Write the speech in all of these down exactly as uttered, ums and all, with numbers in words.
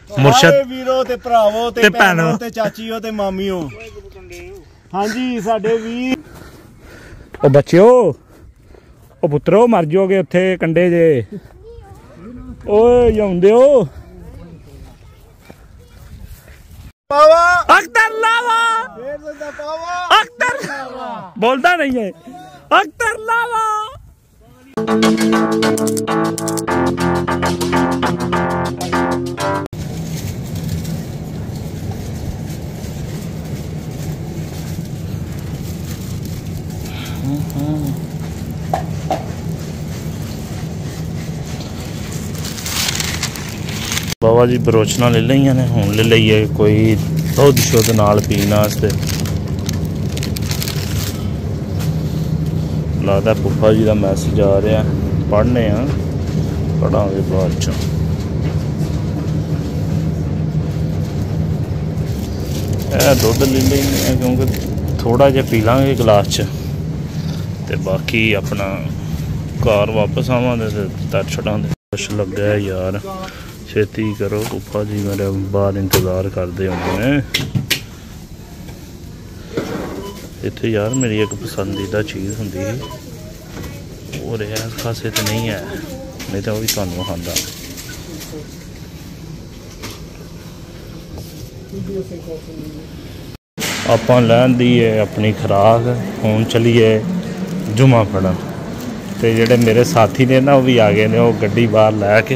मुर्शद वीरो ते भरावो ते भैणो ते चाचीओ ते मामीओ। हाँ जी साडे वीर ओ बच्चिओ ओ पुत्रो मर जाओगे उत्थे कंडे जे ओए जाउंदे हो पावा अख्तर लावा पावा अख्तर बोलता नहीं है अख्तर लावा। बाबा जी बरोचना ले लिया ने हुण ले लईए कोई दुध शुद्ध नाल पीने वास्ते। लगता फुफा जी का मैसेज आ रहा पढ़ने पढ़ांगे बाद च। दुध ले लें क्योंकि थोड़ा जहा पी लाँगे गिलास च ते बाकी अपना घर वापस आवांगे ते तर छड़ांगे। कुछ लग्गा है यार छेती करो फुफा जी मेरे बाहर इंतज़ार करते होने। इत्थे यार मेरी एक पसंदीदा चीज़ होंदी और इस खासे तो नहीं है नहीं तो वो भी तुहानू खांदा। आपां लैन दी है अपनी खुराक हुण चलीए जुम्मा पढ़न ते जेड़े मेरे साथी ने ना वो भी आ गए ने वो गड्डी बाहर लैके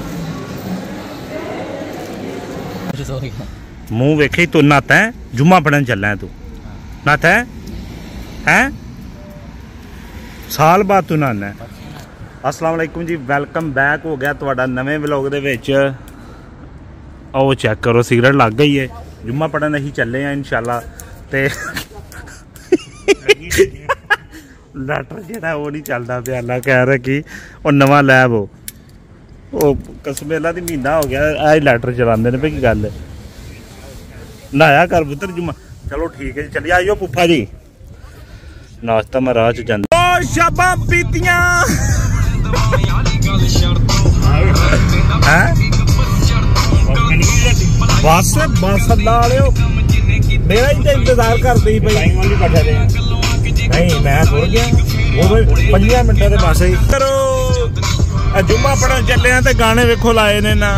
मुँह वेखे तू नहाता है जुम्मा पढ़न चलना है तू नहाता है हैं साल बाद तू नहाना है। अस्सलाम वालेकुम जी वेलकम बैक हो गया तुहाडा नवे व्लॉग दे विच। आओ चेक करो सिगरेट लग गई है जुम्मा पढ़न असीं चले हैं इंशाल्लाह ते लैटर जेड़ा वो नहीं चलता पे अल्लाह कह रहा कि और नवा लैब हो वो कसमेला दी महीना हो गया आज लैटर चलाते ने भाई की गल नहाया कर पुत्र जुम्मा। चलो ठीक है जी चलिए आइयो फुफा जी नाश्ता मैं राह च जांदा शाबा पीतियां बस बस अड्डा वाले मेरा ही तो इंतजार करते ही भाई बैठे रहे नहीं मैं थोड़ गया वो पंजा मिनटा के बस ही करो जुम्मा पढ़न चले हैं तो गाने वेखो लाए ने ना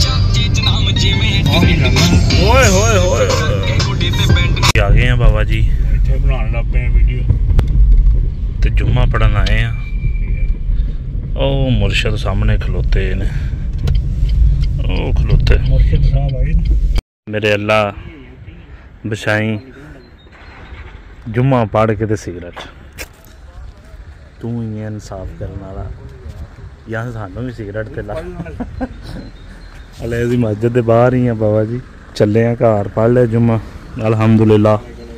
ओए होए होए आ गए हैं बाबा जी बनाने लग पे वीडियो ते जुम्मा पढ़न आए हैं। ओ मुर्शद सामने खलोते ने ओ खलोते मुर्शद साहब आए मेरे अल्लाह बछाई जुम्मा पढ़ के ते सिगरेट तू ही इंसाफ करने वाला या सानू भी सिगरेट ते ला हले असीं मस्जिद दे बाहर ही हैं बाबा जी चले हैं घर पढ़ लिया जुम्मा अल्हम्दुलिल्लाह।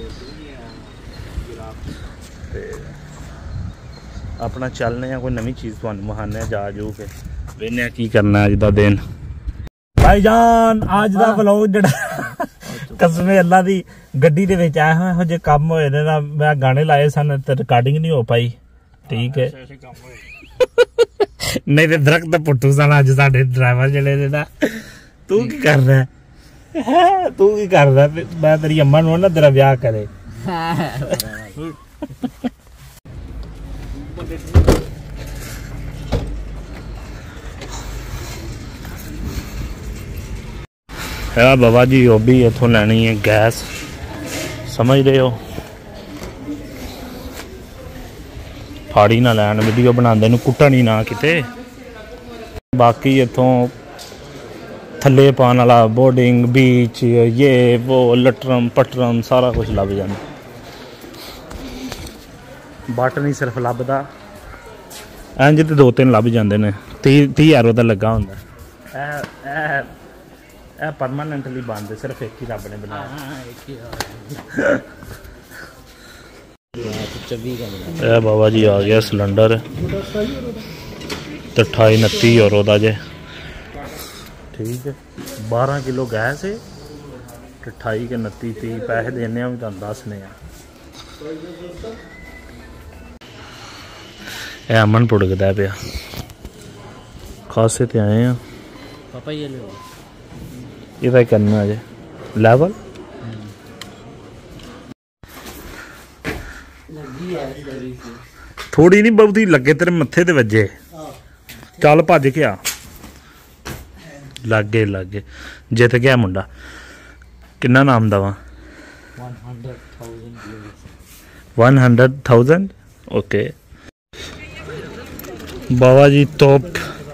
अपना चलने कोई नवी चीज़ तुहानू विखाने जा जू के वेने की करना अज दा दिन भाईजान अज दा व्लॉग जेड़ा कसमे अल्लाह दी गड्डी दे विच आए हो जे काम होए ने ना मैं गाने लाए सन ते रिकॉर्डिंग नहीं हो पाई ठीक है नहीं तो दरख्त पुट्टू सन अज साडे ड्राइवर जेड़े ने ना तू की कर रहा है तू की कर रहा है मैं तेरी अम्मा नू ना तेरा ब्याह करे है बाबा जी वो भी इतों लैनी है गैस समझ रहे हो फाड़ी ना लैन वीडियो बनाते कुट्टन ही ना किते बाकी इतों थले पाने वाला बोर्डिंग बीच ये वो लटरम पटरम सारा कुछ लभ जाता बट नहीं सिर्फ लभदा इंज तो दो तीन लभ जाते हैं ती ती एरो का लगा होंगे परमानेंटली बंद सिर्फ एक ही रब ने बनाया बाबा जी आ गया सिलेंडर तो अठाई उनती यूरो का जे ठीक है बारह किलो गैस है अठाई के उनती तीह पैसे देने भी तुम दसने अमन भुड़कदा पिया खासे ते आए हैं पापा ये ले ਇਹਦਾ ਕਰਨਾ ਜੇ ਲੈਵਲ थोड़ी नहीं बहुती लगे तेरे मत्थे ते वजे चल भज के आ लागे लागे जित गया मुंडा किन्ना नाम दा वा वन हंड्रेड थाउजेंड ओके बाबा जी तोप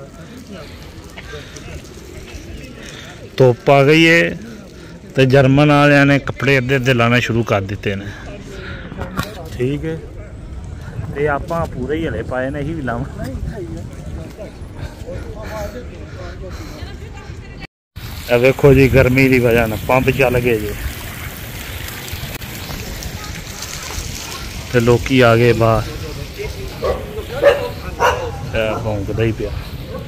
तोप आ गई है तो जर्मन वाले ने कपड़े अद्धे अद्धे लाना शुरू कर दिते ने ठीक है ते आपां पूरे ही हले पाए ने यही भी लाव वेखो जी गर्मी की वजह ना पंप चल गए जी ते लोकी आ गए बाहर भौंकदा ही पिया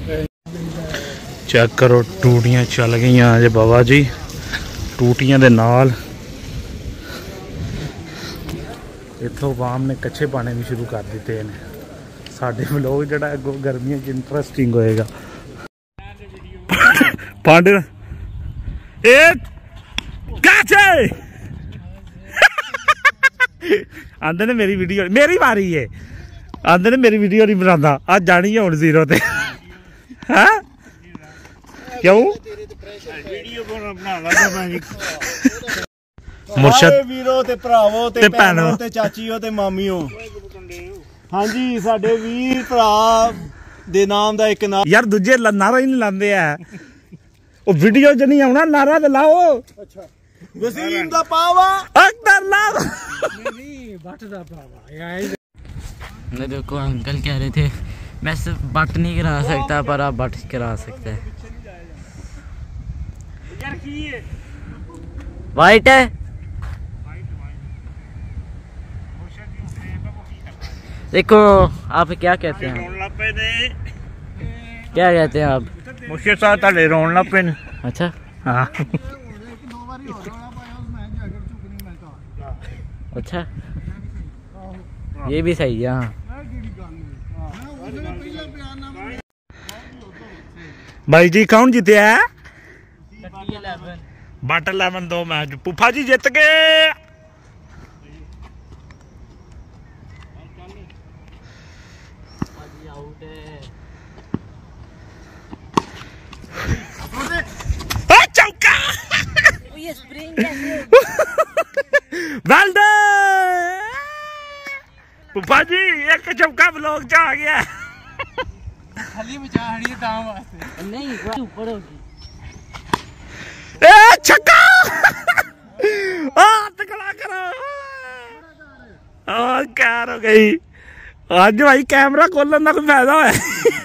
चेक करो टूटियां चल गई जे बाबा जी टूटियां दे नाल इत्थों आवाम ने कच्चे पाने भी शुरू कर दिते हैं साडे व्लॉग जिहड़ा अगों गर्मियों च इंटरस्टिंग होएगा पांडे ए काचे आंदे ने मेरी वीडियो मेरी बारी है आंदे ने मेरी वीडियो नहीं बनाता आज जानी है हुण जीरो ते हैं क्यों वीडियो बना ला मुर्शद वीरो ते भरावो ते भैणो ते चाचीओ ते मामीओ हाँ जी साडे वीर भरा दे नाम दा एक नाम यार दूजे नारा ही नहीं लांदे है ओ वीडियो च नहीं आउणा नारा ते लाओ अच्छा वसीम दा पावा अकबर ला नहीं बट दा पावा मैं देखो अंकल कह रहे थे मैं सिर्फ बट नहीं करा सकता पर आप बट करा सकते हैं वाइट है देखो आप क्या कहते हैं क्या कहते हैं आप मुझे साथ ताले रोन लग पे अच्छा हाँ अच्छा ये भी सही है हाँ भाई जी कौन जीते है बट इलेवन दो मैच पुफा जी जित गए चौका वेल डन पुफा जी एक चौका ब्लॉक च आ गया खाली बचा हड़ी दाम वास्ते नहीं ऊपर होगी ए छक्का हाथ खड़ा करो और क्या हो गई आज भाई कैमरा खोलन का कोई फायदा है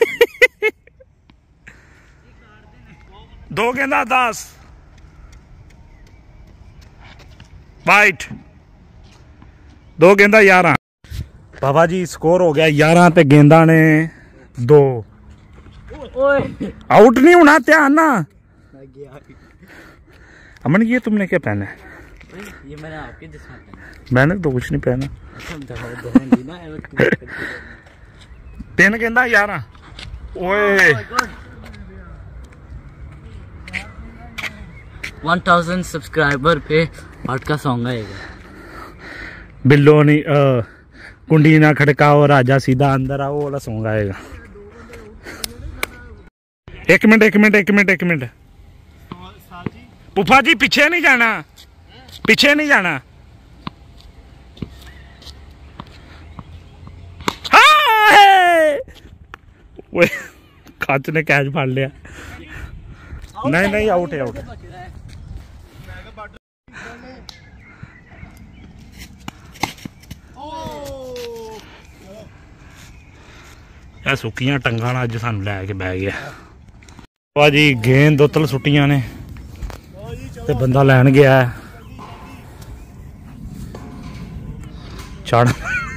दो गेंदा दस वाइट दो गेंदा ग्यारह बाबा जी स्कोर हो गया ग्यारह ते गेंदा ने दो आउट नहीं होना ध्यान ना अमन ये तुमने क्या पहना है ये मैंने आपके जिस्म पहना मैंने तो कुछ नहीं पहना तीन गेंदा ग्यारह ओए वन थाउजेंड सब्सक्राइबर पे बट का सॉन्ग आएगा बिल्लो नहीं कुंडी ना खड़काओ राजा सीधा अंदर आओ वाला सॉन्ग आएगा एक मिनट एक मिनट एक मिनट एक मिनट पुफा जी पीछे नहीं जाना पीछे नहीं जाना हाँ वो काच ने कैच फाड़ लिया नहीं नहीं आउट है आउट है सुखियां टंगा अज सानू लैके बह गया भाजी गेंद दोतल सुटियां ने ते बंदा लैन गया चढ़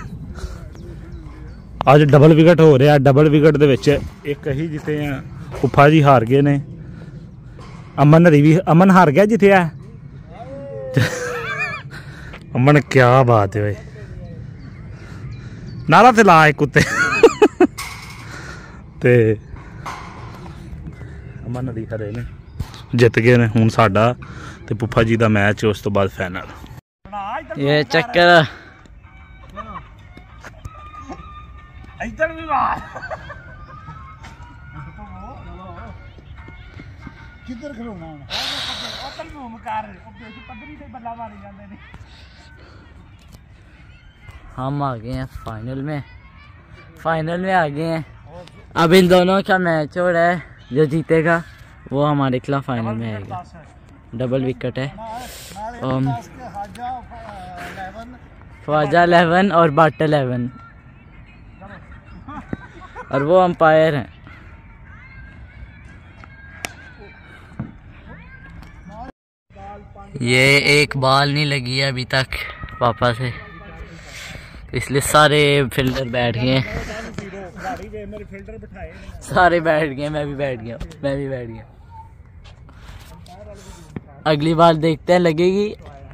अज डबल विकेट हो रहा डबल विकेट दे विच एक ही जिते हैं पुफा जी हार गए ने अमन हरी भी अमन हार गया जिते है अमन क्या बात है भाई नारा ते ला एक कुत्ते ते अमन नदी हरे ने ਜਿੱਤ ਗਏ ਨੇ। ਹੁਣ ਸਾਡਾ ਤੇ ਪੁੱਫਾ ਜੀ ਦਾ ਮੈਚ ਉਸ ਤੋਂ ਬਾਅਦ ਫਾਈਨਲ। ये चक्कर ਇੱਧਰ ਵੀ ਮਾਰ ਕਿੱਧਰ ਖਲੋਣਾ ਹੁਣ ਉਧਰ ਘੂਮ ਕਰ ਪੱਧਰੀ ਤੇ ਬੱਲਾ ਮਾਰੀ ਜਾਂਦੇ ਨੇ। हम आ गए हैं फाइनल में, फाइनल में आ गए हैं। अब इन दोनों का मैच हो रहा है, जो जीतेगा वो हमारे खिलाफ फाइनल में आएगा। डबल विकेट है, um, ख्वाजा इलेवन और बाट इलेवन, और वो अंपायर हैं। ये एक बॉल नहीं लगी है अभी तक पापा से, इसलिए सारे फील्डर बैठ गए हैं। सारे बैठ गए, मैं भी बैठ गया, मैं भी बैठ गया। अगली बार देखते हैं लगेगी।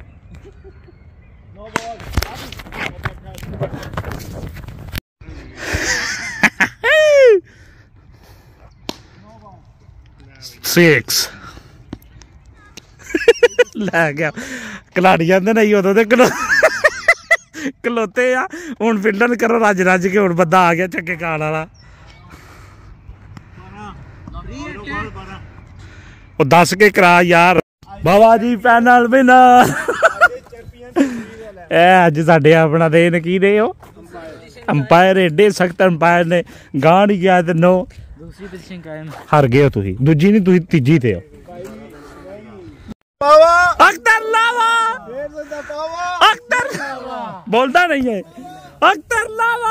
सिक्स लै गया खिलाड़ी आंदे नहीं उदों दे खलोते आ। हुण फील्डर करो रज रज के, हुण बंदा आ गया चक्के काल वाला। दस के करा यार। बाबा जी पैनल विनर। ए अज साडे अपना दे की दे हो अंपायर, एडे सख्त अंपायर ने गां नहीं गया ते नो दूसरी पोजीशन कायम। हार गए हो तुसी, दूजी नहीं तुसी तीजी थे हो। अख्तर लावा, अख्तर बोलता नहीं है, अख्तर लावा।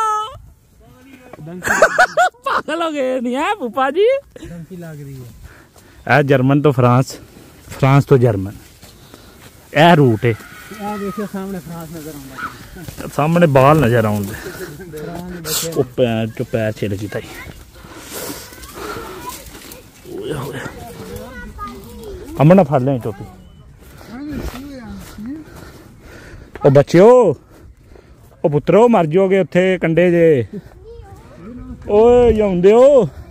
पागल हो गए नहीं है पुप्पा जी। डंकी लग रही है। ए जर्मन तो फ्रांस, फ्रांस तो जर्मन, ए रूट है। देखिए सामने फ्रांस नजर आउंदा, सामने बाल नजर आउंदे। ओ पैर जो पैर छिल गई ताई। अमन फड़ लें टोपी। ओ बच्चो, ओ पुत्रो मर जाओगे उत्थे कंडे जे। ओए आउंदे हो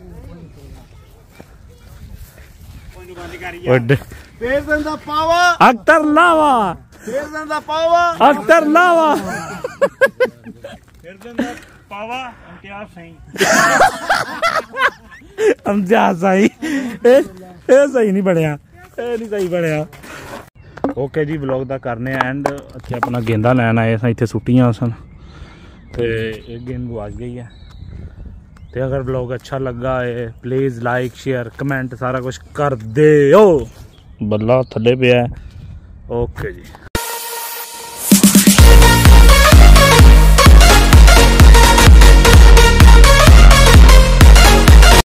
अख्तर लावा, अख्तर लावा, इम्तियाज सही। ए सही नहीं बनया, ए नहीं सही बनया। ओके जी ब्लॉग दा करने एंड। इत्थे अपना गेंदा लैन आए सन, इत्थे सुट्टियां सन ते एक गेंद गुआच गई है। ते अगर ब्लॉग अच्छा लगा है प्लीज़ लाइक शेयर कमेंट सारा कुछ कर दे। ओ बल्ला थल्ले पे है। ओके जी।